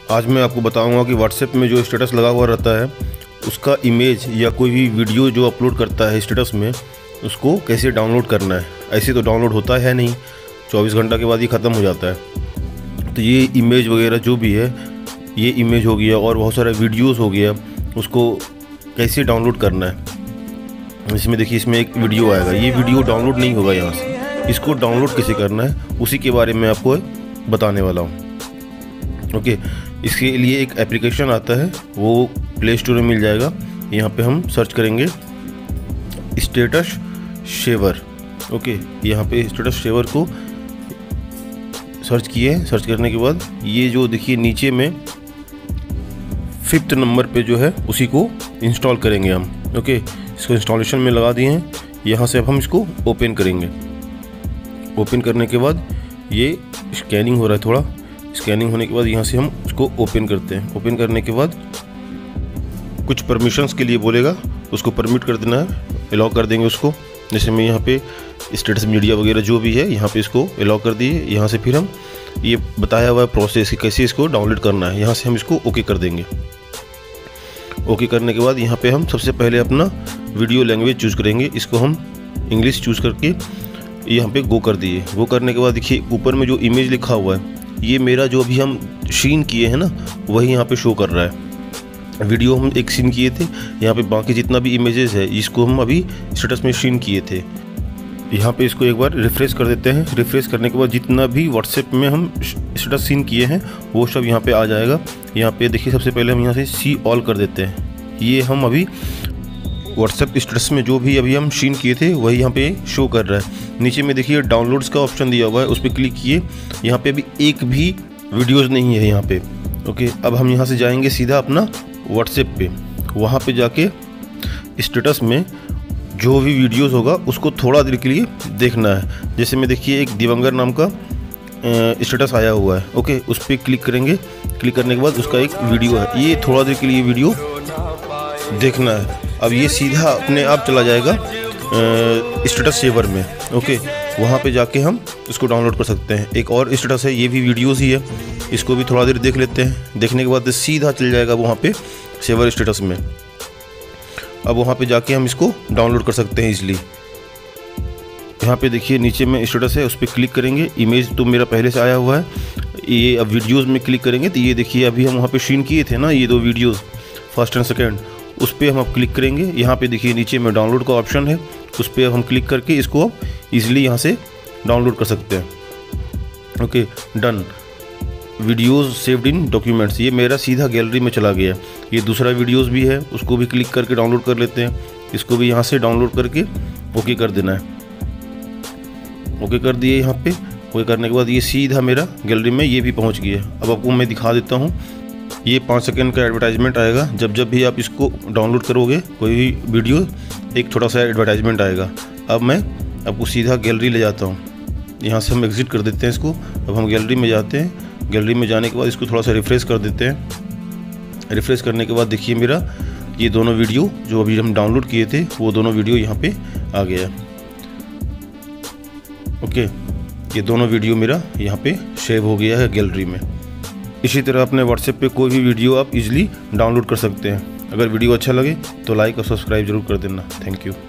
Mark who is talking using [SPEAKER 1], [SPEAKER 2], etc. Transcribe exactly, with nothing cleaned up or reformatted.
[SPEAKER 1] आज मैं आपको बताऊंगा कि व्हाट्सएप में जो स्टेटस लगा हुआ रहता है उसका इमेज या कोई भी वीडियो जो अपलोड करता है स्टेटस में उसको कैसे डाउनलोड करना है। ऐसे तो डाउनलोड होता है नहीं, चौबीस घंटा के बाद ये ख़त्म हो जाता है। तो ये इमेज वगैरह जो भी है, ये इमेज हो गया और बहुत सारा वीडियोस हो गया, उसको कैसे डाउनलोड करना है। इसमें देखिए, इसमें एक वीडियो आएगा, ये वीडियो डाउनलोड नहीं होगा यहाँ से। इसको डाउनलोड कैसे करना है उसी के बारे में आपको बताने वाला हूँ। ओके, इसके लिए एक एप्लीकेशन आता है, वो प्ले स्टोर में मिल जाएगा। यहाँ पे हम सर्च करेंगे स्टेटस शेवर। ओके, यहाँ पे स्टेटस शेवर को सर्च किए। सर्च करने के बाद ये जो देखिए नीचे में फिफ्थ नंबर पे जो है उसी को इंस्टॉल करेंगे हम। ओके, इसको इंस्टॉलेशन में लगा दिए हैं। यहाँ से अब हम इसको ओपन करेंगे। ओपन करने के बाद ये स्कैनिंग हो रहा है, थोड़ा स्कैनिंग होने के बाद यहाँ से हम उसको ओपन करते हैं। ओपन करने के बाद कुछ परमिशंस के लिए बोलेगा, उसको परमिट कर देना है, अलाउ कर देंगे उसको। जैसे मैं यहाँ पे स्टेटस मीडिया वगैरह जो भी है यहाँ पे इसको अलाउ कर दिए। यहाँ से फिर हम ये बताया हुआ है प्रोसेस कि कैसे इसको डाउनलोड करना है, यहाँ से हम इसको ओके कर देंगे। ओके करने के बाद यहाँ पे हम सबसे पहले अपना वीडियो लैंग्वेज चूज़ करेंगे। इसको हम इंग्लिश चूज़ करके यहाँ पे गो कर दिए। गो करने के बाद देखिए ऊपर में जो इमेज लिखा हुआ है, ये मेरा जो अभी हम सीन किए हैं ना, वही यहाँ पे शो कर रहा है। वीडियो हम एक सीन किए थे, यहाँ पे बाकी जितना भी इमेजेस है इसको हम अभी स्टेटस में सीन किए थे। यहाँ पे इसको एक बार रिफ्रेश कर देते हैं। रिफ्रेश करने के बाद जितना भी व्हाट्सएप में हम स्टेटस सीन किए हैं वो सब यहाँ पे आ जाएगा। यहाँ पे देखिए, सबसे पहले हम यहाँ से सी ऑल कर देते हैं। ये हम अभी व्हाट्सएप स्टेटस में जो भी अभी हम सीन किए थे वही यहाँ पे शो कर रहा है। नीचे में देखिए डाउनलोड्स का ऑप्शन दिया हुआ है, उस पर क्लिक किए। यहाँ पे अभी एक भी वीडियोज़ नहीं है यहाँ पे। ओके, अब हम यहाँ से जाएंगे सीधा अपना व्हाट्सएप पे। वहाँ पे जाके स्टेटस में जो भी वीडियोस होगा उसको थोड़ा देर के लिए देखना है। जैसे में देखिए एक दिवंगर नाम का स्टेटस आया हुआ है। ओके, उस पर क्लिक करेंगे। क्लिक करने के बाद उसका एक वीडियो है, ये थोड़ा देर के लिए वीडियो देखना है। अब ये सीधा अपने आप चला जाएगा स्टेटस सेवर में। ओके, वहाँ पे जाके हम इसको डाउनलोड कर सकते हैं। एक और स्टेटस है, ये भी वीडियोस ही है, इसको भी थोड़ा देर देख लेते हैं। देखने के बाद सीधा चल जाएगा वहाँ पे सेवर स्टेटस में। अब वहाँ पे जाके हम इसको डाउनलोड कर सकते हैं इजीली। यहाँ पे देखिए नीचे में स्टेटस है, उस पर क्लिक करेंगे। इमेज तो मेरा पहले से आया हुआ है। ये अब वीडियोस में क्लिक करेंगे तो ये देखिए अभी हम वहाँ पे सीन किए थे ना, ये दो वीडियोस फर्स्ट एंड सेकेंड, उस पर हम अब क्लिक करेंगे। यहाँ पे देखिए नीचे में डाउनलोड का ऑप्शन है, उस पर अब हम क्लिक करके इसको अब ईजिली यहाँ से डाउनलोड कर सकते हैं। Okay, done. Videos saved in documents, ये मेरा सीधा गैलरी में चला गया। ये दूसरा वीडियोज़ भी है, उसको भी क्लिक करके डाउनलोड कर लेते हैं। इसको भी यहाँ से डाउनलोड करके ओके कर देना है। ओके कर दिए। यहाँ पे ओके करने के बाद ये सीधा मेरा गैलरी में ये भी पहुँच गया। अब आपको मैं दिखा देता हूँ, ये पाँच सेकंड का एडवर्टाइजमेंट आएगा। जब जब भी आप इसको डाउनलोड करोगे कोई भी वीडियो, एक छोटा सा एडवर्टाइजमेंट आएगा। अब मैं आपको सीधा गैलरी ले जाता हूँ। यहाँ से हम एग्ज़िट कर देते हैं इसको। अब हम गैलरी में जाते हैं। गैलरी में जाने के बाद इसको थोड़ा सा रिफ़्रेश कर देते हैं। रिफ़्रेश करने के बाद देखिए मेरा ये दोनों वीडियो जो अभी हम डाउनलोड किए थे वो दोनों वीडियो यहाँ पे आ गया। ओके, ये दोनों वीडियो मेरा यहाँ पे सेव हो गया है गैलरी में। इसी तरह अपने व्हाट्सएप पे कोई भी वीडियो आप इजीली डाउनलोड कर सकते हैं। अगर वीडियो अच्छा लगे तो लाइक और सब्सक्राइब जरूर कर देना। Thank you.